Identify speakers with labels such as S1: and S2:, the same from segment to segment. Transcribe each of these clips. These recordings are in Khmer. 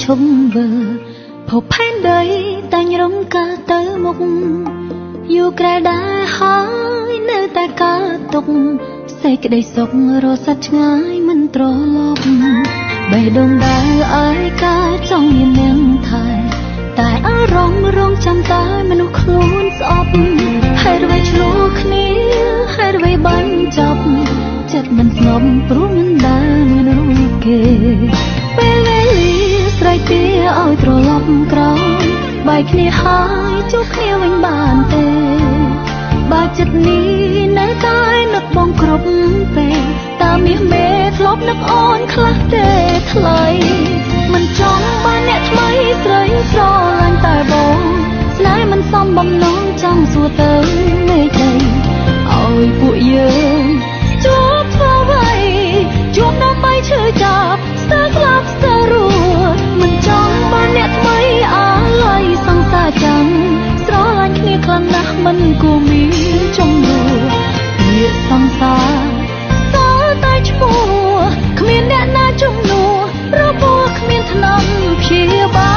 S1: ឈុំវើភពផែនដីតែងរំកើទៅមុខយូរក្រែដែរហើយនៅតែកើតទុកសេចក្តីសុខរស័ព្ទឆ្ងាយមិនត្រឡប់បេះដូងដែលឲ្យកើតចង់មាននាងថែតែអារម្មណ៍រងចាំតែមនុស្សខ្លួនស្អប់ហើយអ្វីឆ្លោះគ្នាហើយអ្វីបញ្ចប់ចិត្តមិនស្ងប់ព្រោះមិនដែលមានរូបគេពេលវេលាស្រ័យទាឲ្យត្រឡប់ក្រោយបែកគ្នាហើយជួបគ្នាវិញបានទេបើចិត្តនេះនៅតែនឹកបងគ្រប់ពេលតើមាសមេធ្លាប់នឹកអូនខ្លះទេថ្លៃមិនចង់បានអ្នកថ្មីស្រីស្រឡាញ់តែបងស្នេហ៍មិនសមបំណងចង់សួរទៅមេដីឲ្យពួកយើងជួបធ្វើអ្វីជួបដើម្បីឈឺចាប់ស្ទើរស្លាប់ស្ទើររស់មិនចង់បានអ្នកថ្មីអាឡ័យសង្សារចាំស្រឡាញ់គ្នាខ្លាំងណាស់មិនគួរមានចំនួនពាក្យសង្សារសល់តែឈ្មោះគ្មានអ្នកណាជំនួសរបួសគ្មានថ្នាំព្យាបាល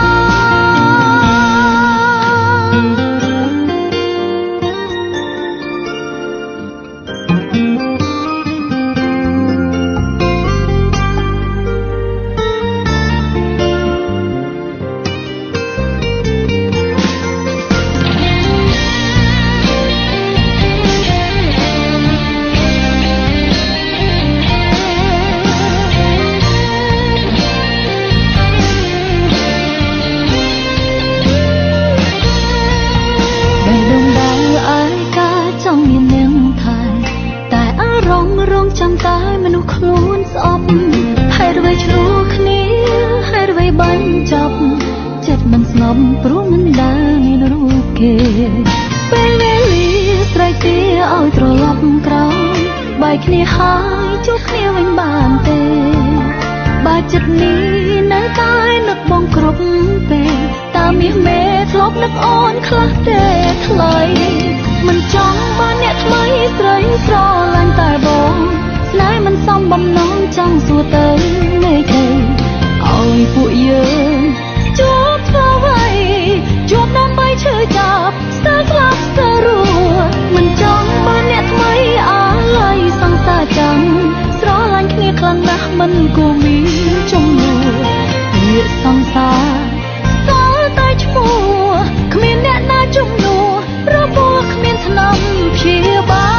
S1: ចាំតែមនុស្សខ្លួនស្អប់ហើយអ្វីឆ្លោះគ្នាហើយអ្វីបញ្ចប់ចិត្តមិនស្ងប់ព្រោះមិនដែលមានរូបគេពេលវេលាស្រ័យទាឲ្យត្រឡប់ក្រោយបែកគ្នាហើយជួបគ្នាវិញបានទេបើចិត្តនេះនៅតែនឹកបងគ្រប់ពេលតើមាសមេធ្លាប់នឹកអូនខ្លះទេថ្លៃមិនចង់បានអ្នកថ្មីស្រីស្រឡាញ់តែបងស្នេហ៍មិនសមបំណងចង់សួរទៅមេដីឲ្យពួកយើងជួបធ្វើអ្វីជួបដើម្បីឈឺចាប់ស្ទើរស្លាប់ស្ទើររស់មិនចង់បានអ្នកថ្មីអាឡ័យសង្សារចាំស្រឡាញ់គ្នាខ្លាំងណាស់មិនគួរមានចំនួនពាក្យសង្សារសល់តែឈ្មោះគ្មានអ្នកណាជំនួសរបួសគ្មានថ្នាំព្យាបាល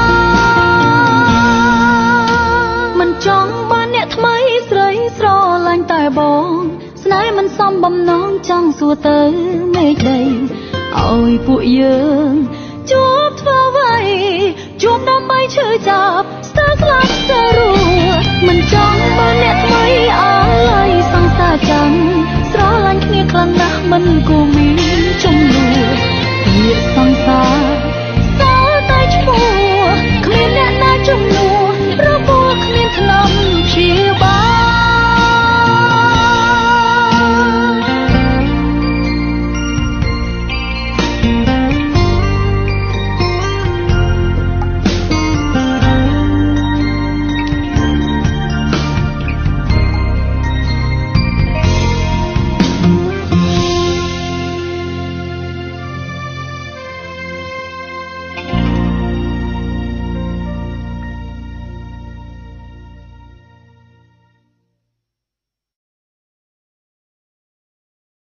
S1: មិនចង់បានអ្នកថ្មីស្រីស្រឡាញ់តែបងស្នេហ៍មិនសមបំណងចង់សួរទៅមេដីឲ្យពួកយើងជួបធ្វើអ្វីជួបដើម្បីឈឺចាប់ស្ទើរស្លាប់ស្ទើររស់មិនចង់បានអ្នកថ្មីអាឡ័យសង្សារចាំស្រឡាញ់គ្នាខ្លាំងណាស់មិនគួរមានចំនួនពាក្យសង្សារ